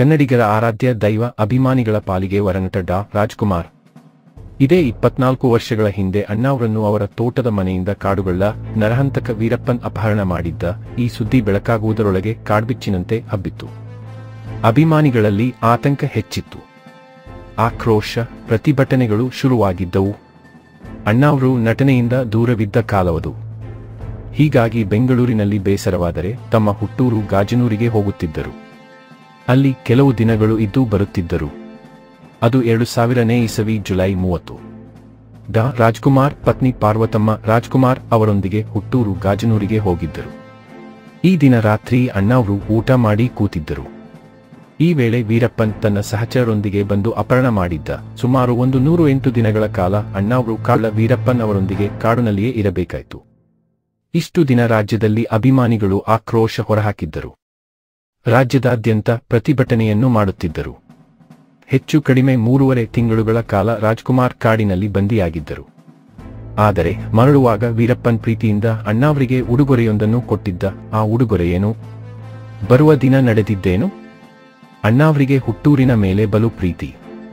ಕನ್ನಡಿಗರ ಆರಾಧ್ಯ ದೈವ ಅಭಿಮಾನಿಗಳ ಪಾಲಿಗೆ ವರನಟ ಡಾ ರಾಜ್ಕುಮಾರ್. ಇದೇ 24 ವರ್ಷಗಳ ಹಿಂದೆ ಅಣ್ಣಾವ್ರನ್ನು ಅವರ ತೋಟದ ಮನೆಯಿಂದ ಕಾಡುಗಳ್ಳ ನರಹಂತಕ ವೀರಪ್ಪನ್ ಅಪಹರಣ ಮಾಡಿದ್ದ ಈ ಸುದ್ದಿ ಬೆಳಕಾಗುವುದರೊಳಗೆ ಕಾಡ್ಬಿಚ್ಚಿನಂತೆ ಹಬ್ಬಿತ್ತು. ಅಭಿಮಾನಿಗಳಲ್ಲಿ ಆತಂಕ ಹೆಚ್ಚಿತ್ತು. ಆಕ್ರೋಶ, ಪ್ರತಿಭಟನೆಗಳು ಶುರುವಾಗಿದ್ದವು. ಅಣ್ಣಾವ್ರು ನಟನೆಯಿಂದ ದೂರವಿದ್ದ ಕಾಲವದು. ಹೀಗಾಗಿ ಬೆಂಗಳೂರಿನಲ್ಲಿ ಬೇಸರವಾದರೆ ತಮ್ಮ ಹುಟ್ಟೂರು ಗಾಜನೂರಿಗೆ ಹೋಗುತ್ತಿದ್ದರು. ಅಲ್ಲಿ ಕೆಲವು ದಿನಗಳು ಇದ್ದು ಬರುತ್ತಿದ್ದರು. ಅದು 2000ನೇ ಇಸವಿ ಜುಲೈ 30. ಡಾ ರಾಜ್ಕುಮಾರ್ ಪತ್ನಿ ಪಾರ್ವತಮ್ಮ ರಾಜ್ಕುಮಾರ್ ಅವರೊಂದಿಗೆ ಹುಟ್ಟೂರು ಗಾಜನೂರಿಗೆ ಹೋಗಿದ್ದರು. ಈ ದಿನ ರಾತ್ರಿ ಅಣ್ಣಾವ್ರು ಊಟ ಮಾಡಿ ಕೂತಿದ್ದರು. ಈ ವೇಳೆ ವೀರಪ್ಪನ್ ತನ್ನ ಸಹಚರರೊಂದಿಗೆ ಬಂದು ಅಪಹರಣ ಮಾಡಿದ್ದ. ಸುಮಾರು 108 ದಿನಗಳ ಕಾಲ ಅಣ್ಣಾವ್ರು ಕಳ್ಳ ವೀರಪ್ಪನ್ ಅವರೊಂದಿಗೆ ಕಾಡಿನಲ್ಲಿಯೇ ಇರಬೇಕಾಯಿತು. ಇಷ್ಟು ದಿನ ರಾಜ್ಯದಲ್ಲಿ ಅಭಿಮಾನಿಗಳು ಆಕ್ರೋಶ ಹೊರಹಾಕಿದ್ದರು. ರಾಜ್ಯದಾದ್ಯಂತ ಪ್ರತಿಭಟನೆಯನ್ನು ಮಾಡುತ್ತಿದ್ದರು. ಹೆಚ್ಚು ಕಡಿಮೆ 3.5 ತಿಂಗಳುಗಳ ಕಾಲ ರಾಜ್ಕುಮಾರ್ ಕಾಡಿನಲ್ಲಿ ಬಂದಿಯಾಗಿದ್ದರು. ಆದರೆ ಮರಳುವಾಗ ವೀರಪ್ಪನ್ ಪ್ರೀತಿಯಿಂದ ಅಣ್ಣಾವ್ರಿಗೆ ಉಡುಗೊರೆಯೊಂದನ್ನು ಕೊಟ್ಟಿದ್ದ. ಆ ಉಡುಗೊರೆಯೇನು? ಬರುವ ದಿನ ನಡೆದಿದ್ದೇನು? ಅಣ್ಣಾವ್ರಿಗೆ ಹುಟ್ಟೂರಿನ ಮೇಲೆ ಬಲು ಪ್ರೀತಿ.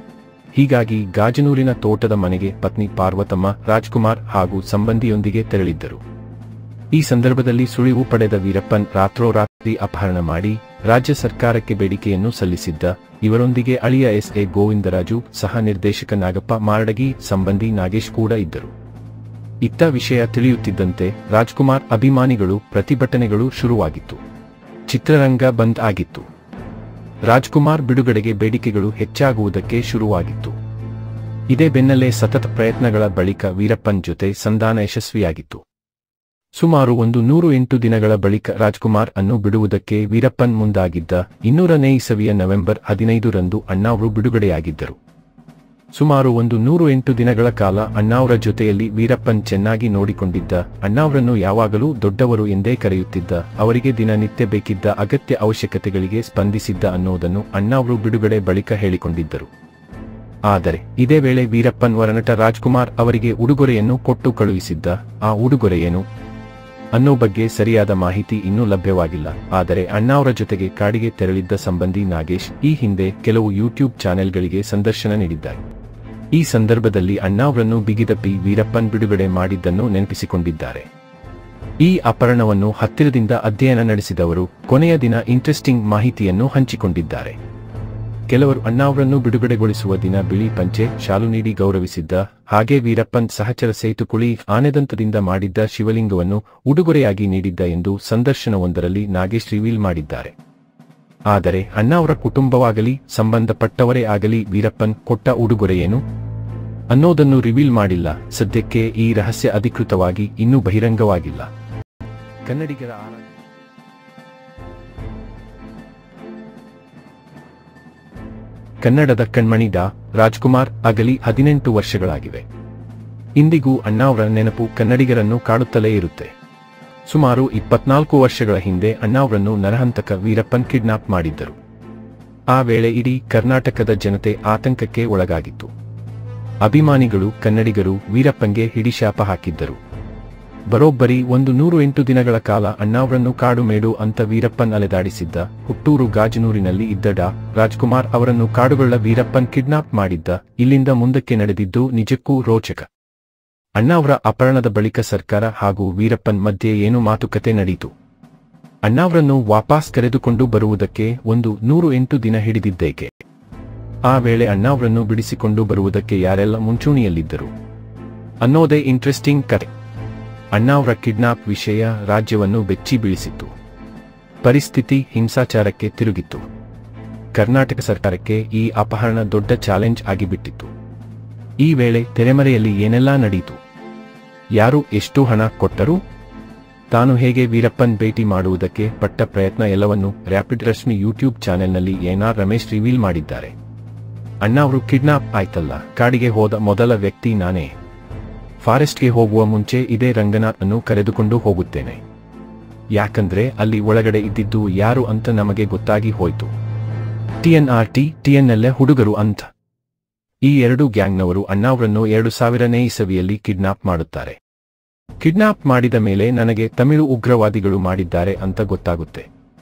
ಹೀಗಾಗಿ ಗಾಜನೂರಿನ ತೋಟದ ಮನೆಗೆ ಪತ್ನಿ ಪಾರ್ವತಮ್ಮ ರಾಜ್ಕುಮಾರ್ ಹಾಗೂ ಸಂಬಂಧಿಯೊಂದಿಗೆ ತೆರಳಿದ್ದರು. ಈ ಸಂದರ್ಭದಲ್ಲಿ ಸುಳಿವು ಪಡೆದ ವೀರಪ್ಪನ್ ರಾತ್ರೋರಾತ್ರಿ ಅಪಹರಣ ಮಾಡಿ ರಾಜ್ಯ ಸರ್ಕಾರಕ್ಕೆ ಬೇಡಿಕೆಯನ್ನು ಸಲ್ಲಿಸಿದ್ದ. ಇವರೊಂದಿಗೆ ಅಳಿಯ ಎಸ್.ಎ. ಗೋವಿಂದರಾಜು, ಸಹ ನಿರ್ದೇಶಕ ನಾಗಪ್ಪ ಮಾರಡಗಿ, ಸಂಬಂಧಿ ನಾಗೇಶ್ ಕೂಡ ಇದ್ದರು. ಇತ್ತ ವಿಷಯ ತಿಳಿಯುತ್ತಿದ್ದಂತೆ ರಾಜ್ಕುಮಾರ್ ಅಭಿಮಾನಿಗಳು ಪ್ರತಿಭಟನೆಗಳು ಶುರುವಾಗಿತ್ತು. ಚಿತ್ರರಂಗ ಬಂದ್ ಆಗಿತ್ತು. ರಾಜ್ಕುಮಾರ್ ಬಿಡುಗಡೆಗೆ ಬೇಡಿಕೆಗಳು ಹೆಚ್ಚಾಗುವುದಕ್ಕೆ ಶುರುವಾಗಿತ್ತು. ಇದೇ ಬೆನ್ನಲ್ಲೇ ಸತತ ಪ್ರಯತ್ನಗಳ ಬಳಿಕ ವೀರಪ್ಪನ್ ಜೊತೆ ಸಂಧಾನ ಯಶಸ್ವಿಯಾಗಿತ್ತು. ಸುಮಾರು 108 ದಿನಗಳ ಬಳಿಕ ರಾಜ್ಕುಮಾರ್ ಅನ್ನು ಬಿಡುವುದಕ್ಕೆ ವೀರಪ್ಪನ್ ಮುಂದಾಗಿದ್ದ. 200ನೇ ಇಸವಿಯ ನವೆಂಬರ್ 15ರಂದು ಅಣ್ಣಾವ್ರು ಬಿಡುಗಡೆಯಾಗಿದ್ದರು. ಸುಮಾರು 108 ದಿನಗಳ ಕಾಲ ಅಣ್ಣಾವ್ರ ಜೊತೆಯಲ್ಲಿ ವೀರಪ್ಪನ್ ಚೆನ್ನಾಗಿ ನೋಡಿಕೊಂಡಿದ್ದ. ಅಣ್ಣಾವ್ರನ್ನು ಯಾವಾಗಲೂ ದೊಡ್ಡವರು ಎಂದೇ ಕರೆಯುತ್ತಿದ್ದ. ಅವರಿಗೆ ದಿನನಿತ್ಯ ಬೇಕಿದ್ದ ಅಗತ್ಯ ಅವಶ್ಯಕತೆಗಳಿಗೆ ಸ್ಪಂದಿಸಿದ್ದ ಅನ್ನೋದನ್ನು ಅಣ್ಣಾವ್ರು ಬಿಡುಗಡೆ ಬಳಿಕ ಹೇಳಿಕೊಂಡಿದ್ದರು. ಆದರೆ ಇದೇ ವೇಳೆ ವೀರಪ್ಪನ್ ವರನಟ ರಾಜ್ಕುಮಾರ್ ಅವರಿಗೆ ಉಡುಗೊರೆಯನ್ನು ಕೊಟ್ಟು ಕಳುಹಿಸಿದ್ದ. ಆ ಉಡುಗೊರೆಯೇನು ಅನ್ನೋ ಬಗ್ಗೆ ಸರಿಯಾದ ಮಾಹಿತಿ ಇನ್ನೂ ಲಭ್ಯವಾಗಿಲ್ಲ. ಆದರೆ ಅಣ್ಣಾವ್ರ ಜೊತೆಗೆ ಕಾಡಿಗೆ ತೆರಳಿದ್ದ ಸಂಬಂಧಿ ನಾಗೇಶ್ ಈ ಹಿಂದೆ ಕೆಲವು ಯೂಟ್ಯೂಬ್ ಚಾನೆಲ್ಗಳಿಗೆ ಸಂದರ್ಶನ ನೀಡಿದ್ದಾರೆ. ಈ ಸಂದರ್ಭದಲ್ಲಿ ಅಣ್ಣಾವ್ರನ್ನು ಬಿಗಿದಪ್ಪಿ ವೀರಪ್ಪನ್ ಬಿಡುಗಡೆ ಮಾಡಿದ್ದನ್ನು ನೆನಪಿಸಿಕೊಂಡಿದ್ದಾರೆ. ಈ ಅಪಹರಣವನ್ನು ಹತ್ತಿರದಿಂದ ಅಧ್ಯಯನ ನಡೆಸಿದವರು ಕೊನೆಯ ದಿನ ಇಂಟ್ರೆಸ್ಟಿಂಗ್ ಮಾಹಿತಿಯನ್ನು ಹಂಚಿಕೊಂಡಿದ್ದಾರೆ. ಕೆಲವರು ಅಣ್ಣಾವ್ರನ್ನು ಬಿಡುಗಡೆಗೊಳಿಸುವ ದಿನ ಬಿಳಿ ಪಂಚೆ, ಶಾಲು ನೀಡಿ ಗೌರವಿಸಿದ್ದ. ಹಾಗೆ ವೀರಪ್ಪನ್ ಸಹಚರ ಸೇತುಕುಳಿ ಆನೆದಂತದಿಂದ ಮಾಡಿದ್ದ ಶಿವಲಿಂಗವನ್ನು ಉಡುಗೊರೆಯಾಗಿ ನೀಡಿದ್ದ ಎಂದು ಸಂದರ್ಶನವೊಂದರಲ್ಲಿ ನಾಗೇಶ್ ರಿವೀಲ್ ಮಾಡಿದ್ದಾರೆ. ಆದರೆ ಅಣ್ಣಾವ್ರ ಕುಟುಂಬವಾಗಲಿ ಸಂಬಂಧಪಟ್ಟವರೇ ಆಗಲಿ ವೀರಪ್ಪನ್ ಕೊಟ್ಟ ಉಡುಗೊರೆಯೇನು ಅನ್ನೋದನ್ನು ರಿವೀಲ್ ಮಾಡಿಲ್ಲ. ಸದ್ಯಕ್ಕೆ ಈ ರಹಸ್ಯ ಅಧಿಕೃತವಾಗಿ ಇನ್ನೂ ಬಹಿರಂಗವಾಗಿಲ್ಲ. ಕನ್ನಡಿಗರ ಕನ್ನಡದ ಕಣ್ಮಣಿ ಡಾ ರಾಜ್ಕುಮಾರ್ ಅಗಲಿ 18 ವರ್ಷಗಳಾಗಿವೆ. ಇಂದಿಗೂ ಅಣ್ಣಾವ್ರ ನೆನಪು ಕನ್ನಡಿಗರನ್ನು ಕಾಡುತ್ತಲೇ ಇರುತ್ತೆ. ಸುಮಾರು 24 ವರ್ಷಗಳ ಹಿಂದೆ ಅಣ್ಣಾವ್ರನ್ನು ನರಹಂತಕ ವೀರಪ್ಪನ್ ಕಿಡ್ನಾಪ್ ಮಾಡಿದ್ದರು. ಆ ವೇಳೆ ಇಡೀ ಕರ್ನಾಟಕದ ಜನತೆ ಆತಂಕಕ್ಕೆ ಒಳಗಾಗಿತ್ತು. ಅಭಿಮಾನಿಗಳು, ಕನ್ನಡಿಗರು ವೀರಪ್ಪನ್ಗೆ ಹಿಡಿಶಾಪ ಹಾಕಿದ್ದರು. ಬರೋಬ್ಬರಿ 108 ದಿನಗಳ ಕಾಲ ಅಣ್ಣಾವ್ರನ್ನು ಕಾಡು ಮೇಡು ಅಂತ ವೀರಪ್ಪನ್ ಅಲೆದಾಡಿಸಿದ್ದ. ಹುಟ್ಟೂರು ಗಾಜನೂರಿನಲ್ಲಿ ಇದ್ದ ಡಾ ರಾಜ್ಕುಮಾರ್ ಅವರನ್ನು ಕಾಡುಗಳ್ಳ ವೀರಪ್ಪನ್ ಕಿಡ್ನಾಪ್ ಮಾಡಿದ್ದ. ಇಲ್ಲಿಂದ ಮುಂದಕ್ಕೆ ನಡೆದಿದ್ದು ನಿಜಕ್ಕೂ ರೋಚಕ. ಅಣ್ಣಾವ್ರ ಅಪಹರಣದ ಬಳಿಕ ಸರ್ಕಾರ ಹಾಗೂ ವೀರಪ್ಪನ್ ಮಧ್ಯೆ ಏನು ಮಾತುಕತೆ ನಡೆಯಿತು? ಅಣ್ಣಾವ್ರನ್ನು ವಾಪಸ್ ಕರೆದುಕೊಂಡು ಬರುವುದಕ್ಕೆ 108 ದಿನ ಹಿಡಿದಿದ್ದೇಕೆ? ಆ ವೇಳೆ ಅಣ್ಣಾವ್ರನ್ನು ಬಿಡಿಸಿಕೊಂಡು ಬರುವುದಕ್ಕೆ ಯಾರೆಲ್ಲ ಮುಂಚೂಣಿಯಲ್ಲಿದ್ದರು ಅನ್ನೋದೇ ಇಂಟ್ರೆಸ್ಟಿಂಗ್ ಕತೆ. ಅಣ್ಣಾವ್ರ ಕಿಡ್ನಾಪ್ ವಿಷಯ ರಾಜ್ಯವನ್ನು ಬೆಚ್ಚಿ ಬೀಳಿಸಿತ್ತು. ಪರಿಸ್ಥಿತಿ ಹಿಂಸಾಚಾರಕ್ಕೆ ತಿರುಗಿತ್ತು. ಕರ್ನಾಟಕ ಸರ್ಕಾರಕ್ಕೆ ಈ ಅಪಹರಣ ದೊಡ್ಡ ಚಾಲೆಂಜ್ ಆಗಿಬಿಟ್ಟಿತ್ತು. ಈ ವೇಳೆ ತೆರೆಮರೆಯಲ್ಲಿ ಏನೆಲ್ಲಾ ನಡೆಯಿತು? ಯಾರು ಎಷ್ಟು ಹಣ ಕೊಟ್ಟರು? ತಾನು ಹೇಗೆ ವೀರಪ್ಪನ್ ಭೇಟಿ ಮಾಡುವುದಕ್ಕೆ ಪಟ್ಟ ಪ್ರಯತ್ನ ಎಲ್ಲವನ್ನೂ ರ್ಯಾಪಿಡ್ ರಶ್ಮಿ ಯೂಟ್ಯೂಬ್ ಚಾನೆಲ್ನಲ್ಲಿ ಎನ್.ಆರ್. ರಮೇಶ್ ರಿವೀಲ್ ಮಾಡಿದ್ದಾರೆ. ಅಣ್ಣಾವ್ರು ಕಿಡ್ನಾಪ್ ಆಯ್ತಲ್ಲ, ಕಾಡಿಗೆ ಹೋದ ಮೊದಲ ವ್ಯಕ್ತಿ ನಾನೇ. ಫಾರೆಸ್ಟ್ಗೆ ಹೋಗುವ ಮುಂಚೆ ಇದೇ ರಂಗನಾಥ್ ಅನ್ನು ಕರೆದುಕೊಂಡು ಹೋಗುತ್ತೇನೆ. ಯಾಕಂದ್ರೆ ಅಲ್ಲಿ ಒಳಗಡೆ ಇದ್ದಿದ್ದು ಯಾರು ಅಂತ ನಮಗೆ ಗೊತ್ತಾಗಿ ಹೋಯ್ತು. ಟಿಎನ್ಎಲ್ಎ ಹುಡುಗರು ಅಂತ. ಈ ಎರಡು ಗ್ಯಾಂಗ್ನವರು ಅಣ್ಣಾವ್ರನ್ನು 2000ನೇ ಇಸವಿಯಲ್ಲಿ ಕಿಡ್ನಾಪ್ ಮಾಡುತ್ತಾರೆ. ಕಿಡ್ನಾಪ್ ಮಾಡಿದ ಮೇಲೆ ನನಗೆ ತಮಿಳು ಉಗ್ರವಾದಿಗಳು ಮಾಡಿದ್ದಾರೆ ಅಂತ ಗೊತ್ತಾಗುತ್ತೆ.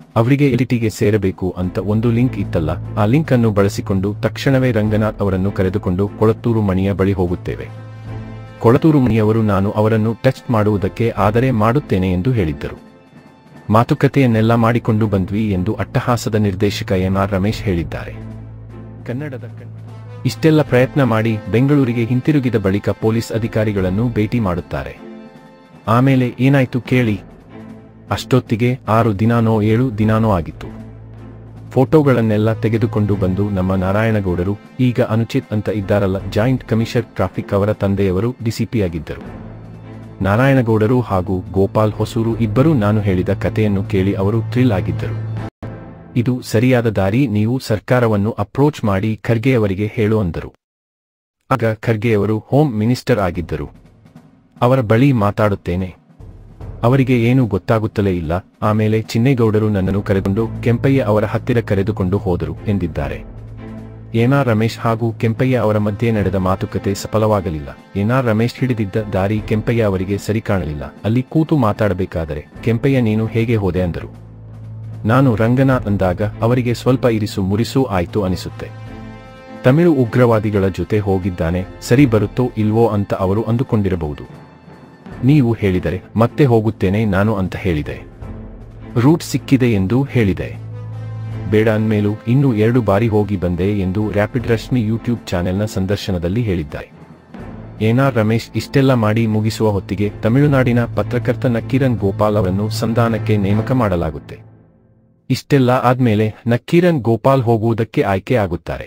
ಅವರಿಗೆ ಎಲ್ಟಿಟಿಗೆ ಸೇರಬೇಕು ಅಂತ ಒಂದು ಲಿಂಕ್ ಇತ್ತಲ್ಲ, ಆ ಲಿಂಕ್ ಅನ್ನು ಬಳಸಿಕೊಂಡು ತಕ್ಷಣವೇ ರಂಗನಾಥ್ ಅವರನ್ನು ಕರೆದುಕೊಂಡು ಕೊಳತ್ತೂರು ಮಣಿಯ ಬಳಿ ಹೋಗುತ್ತೇವೆ. ಕೊಳತ್ತೂರು ಮಣಿಯವರು ನಾನು ಅವರನ್ನು ಟೆಸ್ಟ್ ಮಾಡುವುದಕ್ಕೆ ಆದರೆ ಮಾಡುತ್ತೇನೆ ಎಂದು ಹೇಳಿದ್ದರು. ಮಾತುಕತೆಯನ್ನೆಲ್ಲ ಮಾಡಿಕೊಂಡು ಬಂದ್ವಿ ಎಂದು ಅಟ್ಟಹಾಸದ ನಿರ್ದೇಶಕ ಎಂ.ಆರ್. ರಮೇಶ್ ಹೇಳಿದ್ದಾರೆ. ಕನ್ನಡದ ಇಷ್ಟೆಲ್ಲ ಪ್ರಯತ್ನ ಮಾಡಿ ಬೆಂಗಳೂರಿಗೆ ಹಿಂತಿರುಗಿದ ಬಳಿಕ ಪೊಲೀಸ್ ಅಧಿಕಾರಿಗಳನ್ನು ಭೇಟಿ ಮಾಡುತ್ತಾರೆ. ಆಮೇಲೆ ಏನಾಯ್ತು ಕೇಳಿ. ಅಷ್ಟೊತ್ತಿಗೆ 6 ದಿನಾನೋ 7 ದಿನಾನೋ ಆಗಿತ್ತು. ಫೋಟೋಗಳನ್ನೆಲ್ಲ ತೆಗೆದುಕೊಂಡು ಬಂದು ನಮ್ಮ ನಾರಾಯಣಗೌಡರು, ಈಗ ಅನುಚಿತ್ ಅಂತ ಇದ್ದಾರಲ್ಲ ಜಾಯಿಂಟ್ ಕಮಿಷನರ್ ಟ್ರಾಫಿಕ್, ಅವರ ತಂದೆಯವರು ಡಿಸಿಪಿ ಆಗಿದ್ದರು. ನಾರಾಯಣಗೌಡರು ಹಾಗೂ ಗೋಪಾಲ್ ಹೊಸೂರು ಇಬ್ಬರೂ ನಾನು ಹೇಳಿದ ಕಥೆಯನ್ನು ಕೇಳಿ ಅವರು ಥ್ರಿಲ್ ಆಗಿದ್ದರು. ಇದು ಸರಿಯಾದ ದಾರಿ, ನೀವು ಸರ್ಕಾರವನ್ನು ಅಪ್ರೋಚ್ ಮಾಡಿ ಖರ್ಗೆಯವರಿಗೆ ಹೇಳು ಅಂದರು. ಆಗ ಖರ್ಗೆಯವರು ಹೋಮ್ ಮಿನಿಸ್ಟರ್ ಆಗಿದ್ದರು. ಅವರ ಬಳಿ ಮಾತಾಡುತ್ತೇನೆ, ಅವರಿಗೆ ಏನೂ ಗೊತ್ತಾಗುತ್ತಲೇ ಇಲ್ಲ. ಆಮೇಲೆ ಚಿನ್ನೇಗೌಡರು ನನ್ನನ್ನು ಕರೆದುಕೊಂಡು ಕೆಂಪಯ್ಯ ಅವರ ಹತ್ತಿರ ಕರೆದುಕೊಂಡು ಹೋದರು ಎಂದಿದ್ದಾರೆ. ಎಂ.ಆರ್. ರಮೇಶ್ ಹಾಗೂ ಕೆಂಪಯ್ಯ ಅವರ ಮಧ್ಯೆ ನಡೆದ ಮಾತುಕತೆ ಸಫಲವಾಗಲಿಲ್ಲ. ಎಂ.ಆರ್. ರಮೇಶ್ ಹಿಡಿದಿದ್ದ ದಾರಿ ಕೆಂಪಯ್ಯ ಅವರಿಗೆ ಸರಿ ಕಾಣಲಿಲ್ಲ. ಅಲ್ಲಿ ಕೂತು ಮಾತಾಡಬೇಕಾದರೆ ಕೆಂಪಯ್ಯ ನೀನು ಹೇಗೆ ಹೋದೆ ಅಂದರು. ನಾನು ರಂಗನಾಥ್ ಅಂದಾಗ ಅವರಿಗೆ ಸ್ವಲ್ಪ ಇರಿಸು ಮುರಿಸು ಆಯ್ತು ಅನಿಸುತ್ತೆ. ತಮಿಳು ಉಗ್ರವಾದಿಗಳ ಜೊತೆ ಹೋಗಿದ್ದಾನೆ, ಸರಿ ಬರುತ್ತೋ ಇಲ್ವೋ ಅಂತ ಅವರು ಅಂದುಕೊಂಡಿರಬಹುದು. ನೀವು ಹೇಳಿದರೆ ಮತ್ತೆ ಹೋಗುತ್ತೇನೆ ನಾನು ಅಂತ ಹೇಳಿದೆ. ರೂಟ್ ಸಿಕ್ಕಿದೆ ಎಂದು ಹೇಳಿದೆ. ಬೇಡ ಅಂದ್ಮೇಲೂ ಇನ್ನೂ 2 ಬಾರಿ ಹೋಗಿ ಬಂದೆ ಎಂದು ರ್ಯಾಪಿಡ್ ರಶ್ಮಿ ಯೂಟ್ಯೂಬ್ ಚಾನೆಲ್ನ ಸಂದರ್ಶನದಲ್ಲಿ ಹೇಳಿದ್ದಾರೆ. ಎಂ.ಆರ್. ರಮೇಶ್ ಇಷ್ಟೆಲ್ಲ ಮಾಡಿ ಮುಗಿಸುವ ಹೊತ್ತಿಗೆ ತಮಿಳುನಾಡಿನ ಪತ್ರಕರ್ತ ನಕ್ಕೀರನ್ ಗೋಪಾಲ್ ಅವರನ್ನು ಸಂಧಾನಕ್ಕೆ ನೇಮಕ ಮಾಡಲಾಗುತ್ತೆ. ಇಷ್ಟೆಲ್ಲ ಆದ್ಮೇಲೆ ನಕ್ಕೀರನ್ ಗೋಪಾಲ್ ಹೋಗುವುದಕ್ಕೆ ಆಯ್ಕೆ ಆಗುತ್ತಾರೆ.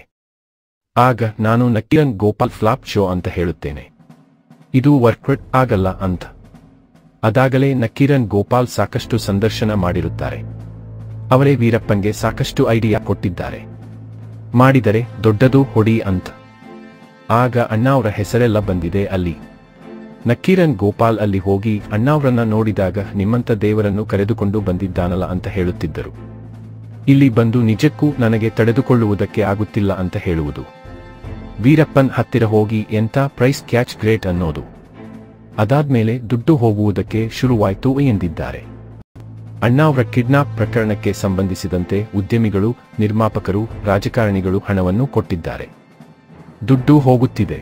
ಆಗ ನಾನು ನಕ್ಕೀರನ್ ಗೋಪಾಲ್ ಫ್ಲಾಪ್ ಶೋ ಅಂತ ಹೇಳುತ್ತೇನೆ. ಇದು ವರ್ಕೌಟ್ ಆಗಲ್ಲ ಅಂತ. ಅದಾಗಲೇ ನಕ್ಕೀರನ್ ಗೋಪಾಲ್ ಸಾಕಷ್ಟು ಸಂದರ್ಶನ ಮಾಡಿರುತ್ತಾರೆ. ಅವರೇ ವೀರಪ್ಪನ್ಗೆ ಸಾಕಷ್ಟು ಐಡಿಯಾ ಕೊಟ್ಟಿದ್ದಾರೆ. ಮಾಡಿದರೆ ದೊಡ್ಡದು ಹೊಡಿ ಅಂತ. ಆಗ ಅಣ್ಣಾವ್ರ ಹೆಸರೆಲ್ಲ ಬಂದಿದೆ ಅಲ್ಲಿ. ನಕ್ಕೀರನ್ ಗೋಪಾಲ್ ಅಲ್ಲಿ ಹೋಗಿ ಅಣ್ಣಾವ್ರನ್ನ ನೋಡಿದಾಗ ನಿಮ್ಮಂತ ದೇವರನ್ನು ಕರೆದುಕೊಂಡು ಬಂದಿದ್ದಾನಲ್ಲ ಅಂತ ಹೇಳುತ್ತಿದ್ದರು. ಇಲ್ಲಿ ಬಂದು ನಿಜಕ್ಕೂ ನನಗೆ ತಡೆದುಕೊಳ್ಳುವುದಕ್ಕೆ ಆಗುತ್ತಿಲ್ಲ ಅಂತ ಹೇಳುವುದು. ವೀರಪ್ಪನ್ ಹತ್ತಿರ ಹೋಗಿ ಎಂಥ ಪ್ರೈಸ್ ಕ್ಯಾಚ್ ಗ್ರೇಟ್ ಅನ್ನೋದು. ಅದಾದ್ಮೇಲೆ ದುಡ್ಡು ಹೋಗುವುದಕ್ಕೆ ಶುರುವಾಯ್ತು ಎಂದಿದ್ದಾರೆ. ಅಣ್ಣಾವ್ರ ಕಿಡ್ನಾಪ್ ಪ್ರಕರಣಕ್ಕೆ ಸಂಬಂಧಿಸಿದಂತೆ ಉದ್ಯಮಿಗಳು, ನಿರ್ಮಾಪಕರು, ರಾಜಕಾರಣಿಗಳು ಹಣವನ್ನು ಕೊಟ್ಟಿದ್ದಾರೆ. ದುಡ್ಡು ಹೋಗುತ್ತಿದೆ.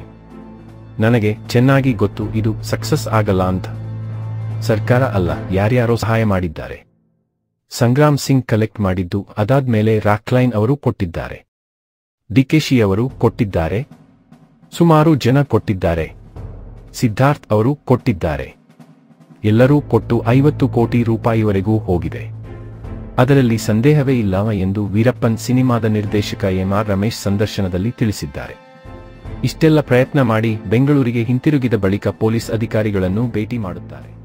ನನಗೆ ಚೆನ್ನಾಗಿ ಗೊತ್ತು ಇದು ಸಕ್ಸಸ್ ಆಗಲ್ಲ ಅಂತ. ಸರ್ಕಾರ ಅಲ್ಲ, ಯಾರ್ಯಾರೋ ಸಹಾಯ ಮಾಡಿದ್ದಾರೆ. ಸಂಗ್ರಾಮ್ ಸಿಂಗ್ ಕಲೆಕ್ಟ್ ಮಾಡಿದ್ದು, ಅದಾದ್ಮೇಲೆ ರಾಕ್ಲೈನ್ ಅವರು ಕೊಟ್ಟಿದ್ದಾರೆ, ಡಿಕೆಶಿ ಅವರು ಕೊಟ್ಟಿದ್ದಾರೆ, ಸುಮಾರು ಜನ ಕೊಟ್ಟಿದ್ದಾರೆ, ಸಿದ್ಧಾರ್ಥ್ ಅವರು ಕೊಟ್ಟಿದ್ದಾರೆ. ಎಲ್ಲರೂ ಕೊಟ್ಟು 50 ಕೋಟಿ ರೂಪಾಯಿವರೆಗೂ ಹೋಗಿದೆ. ಅದರಲ್ಲಿ ಸಂದೇಹವೇ ಇಲ್ಲ ಎಂದು ವೀರಪ್ಪನ್ ಸಿನಿಮಾದ ನಿರ್ದೇಶಕ ಎಂ.ಆರ್. ರಮೇಶ್ ಸಂದರ್ಶನದಲ್ಲಿ ತಿಳಿಸಿದ್ದಾರೆ. ಇಷ್ಟೆಲ್ಲ ಪ್ರಯತ್ನ ಮಾಡಿ ಬೆಂಗಳೂರಿಗೆ ಹಿಂತಿರುಗಿದ ಬಳಿಕ ಪೊಲೀಸ್ ಅಧಿಕಾರಿಗಳನ್ನು ಭೇಟಿ ಮಾಡುತ್ತಾರೆ.